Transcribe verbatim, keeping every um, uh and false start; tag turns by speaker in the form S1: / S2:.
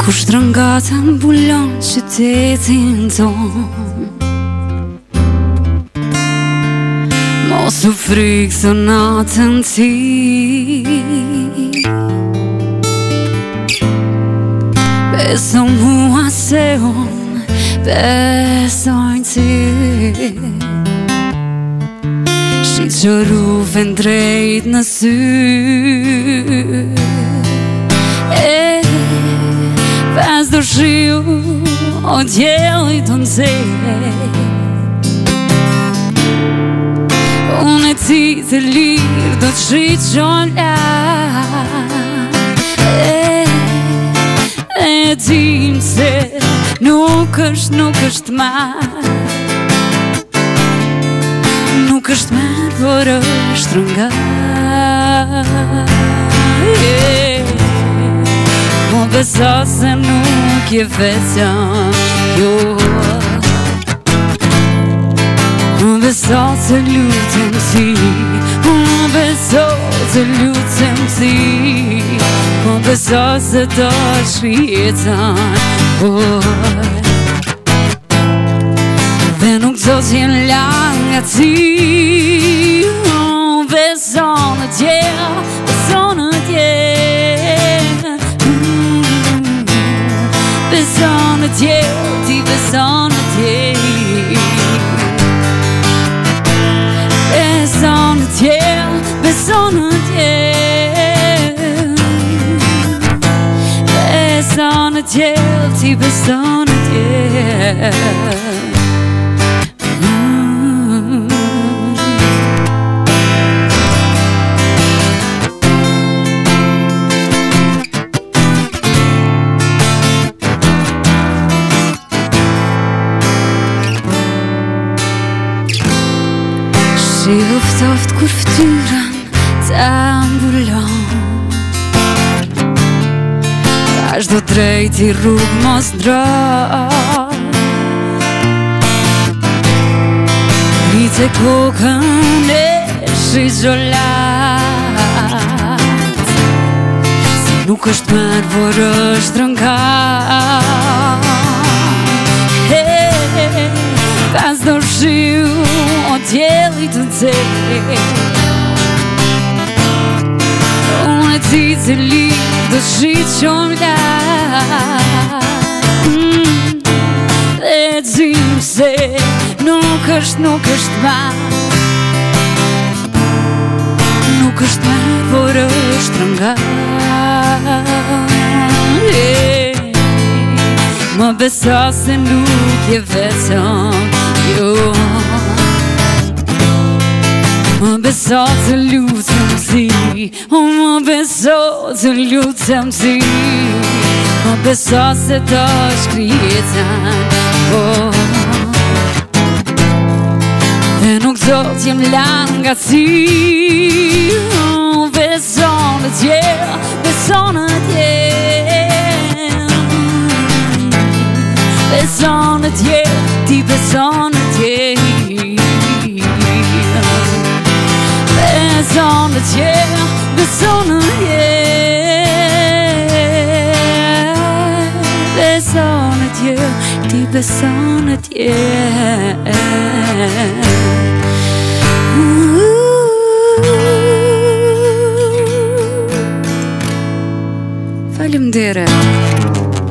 S1: Kur shtrëngata mbulon qytetin ton, mos u frikso natën ti. Beso mua se unë besojnë ty, shi që rufen drejt në sy. E pas do shiu o Diell i të nxeh, unë e ti të lirë do të shqyqon lartë. E dim se nuk është, nuk është marë, nuk është marë, por është rëngar. Mo beso se nuk je vetëm jo, mo beso se lutem ti, mo beso se lutem ti, mo beso se do shpjeton por, dhe nuk do t'jem larg nga ti. Mo beso në Diell, beso në Diell, beso në Diell, ti beso në Diell, beso në Diell, beso në Diell, beso në Diell, ti beso në Diell. Shi uftoft kur ftyrën ta mbulon, vazhdo drejt i rrug mos ndroj, rite kokën e shizholat, se nuk është marë, por është rëngar. Pas do shiu o Diell i të nxeh, unë e ti të lirë do të shqyqon lartë. Dhe dim se nuk është, nuk është marë, nuk është marë, por është rëngar. Më beso se nuk je vetëm jo, më beso të lutem ti, o më beso të lutem ti, më beso se do shkrijetan por, dhe nuk do t'jem larg nga ti. Beso në Diell, beso në Diell, beso në Diell, ti beso në Diell, beso në Diell, beso në Diell, beso në Diell, ti beso në Diell. Faleminderit.